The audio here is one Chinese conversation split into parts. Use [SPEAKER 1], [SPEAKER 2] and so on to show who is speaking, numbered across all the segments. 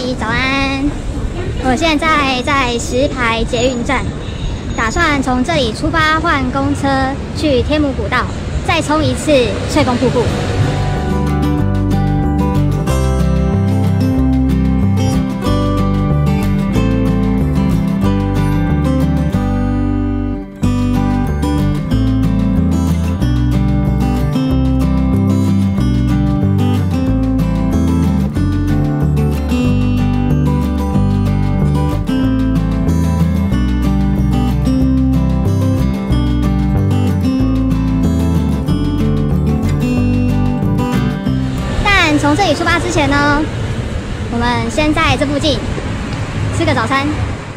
[SPEAKER 1] 早安！我现在在石牌捷运站，打算从这里出发换公车去天母古道，再冲一次翠峰瀑布。从这里出发之前呢，我们先在这附近吃个早餐。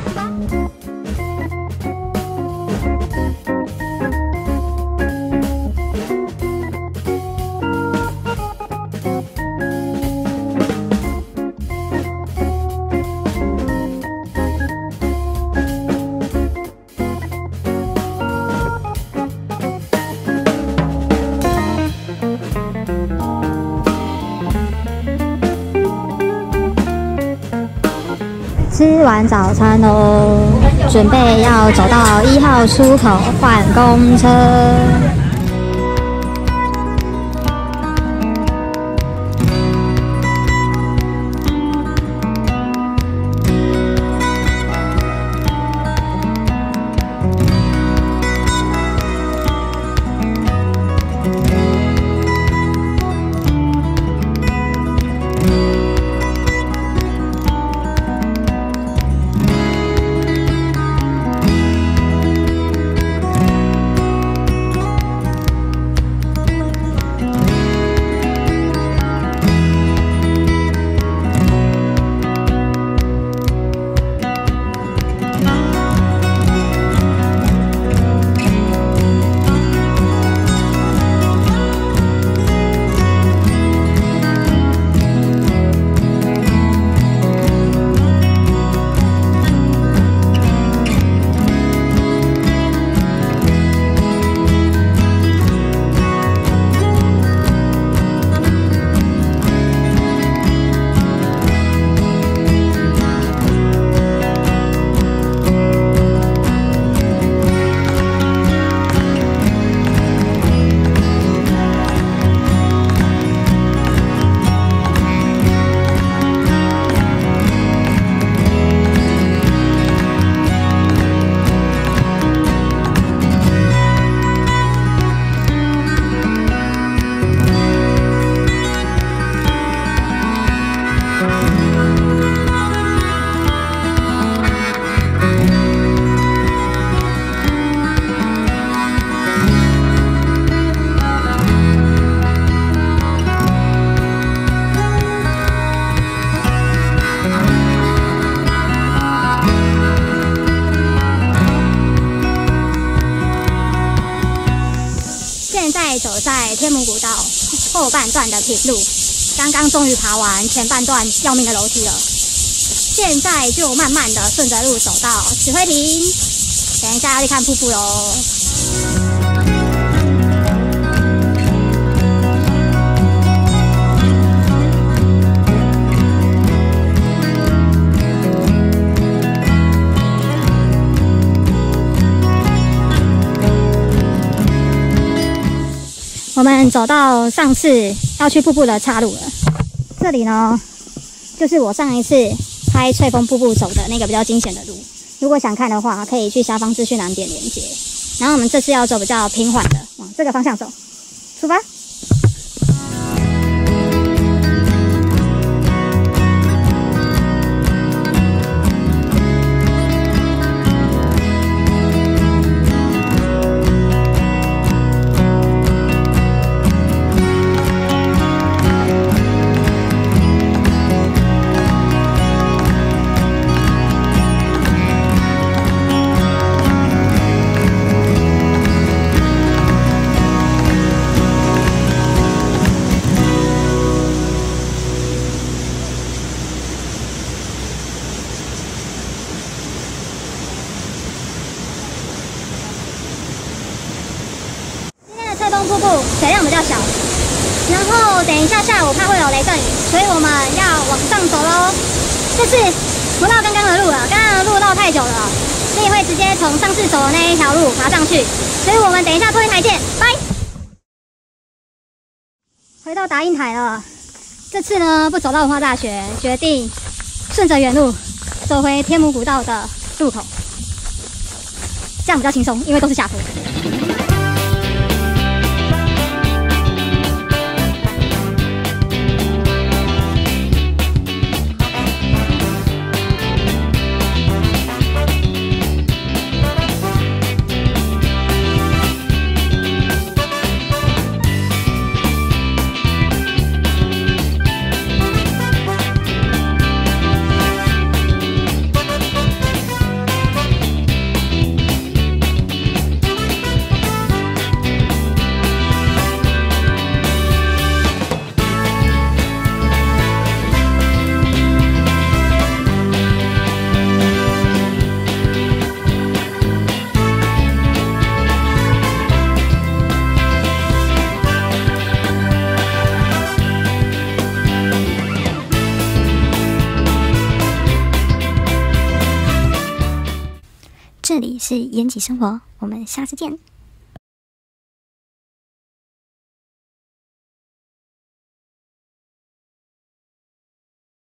[SPEAKER 1] 吃完早餐喽，准备要走到1号出口换公车。走在天母古道后半段的平路，刚刚终于爬完前半段要命的楼梯了，现在就慢慢的顺着路走到指挥亭，等一下要去看瀑布喽。我们走到上次要去瀑布的岔路了，这里呢，就是我上一次拍翠峰瀑布走的那个比较惊险的路。如果想看的话，可以去下方资讯栏点连结。然后我们这次要走比较平缓的，往这个方向走，出发。翠峰瀑布水量比较小，然后等一下下午怕会有雷阵雨，所以我们要往上走喽。 这次不绕刚刚的路了，刚刚的路绕太久了，所以会直接从上次走的那一条路爬上去。所以我们等一下托运台见，拜。回到打印台了，这次呢不走到文化大学，决定顺着原路走回天母古道的入口，这样比较轻松，因为都是下坡。这里是延吉生活，我们下次见。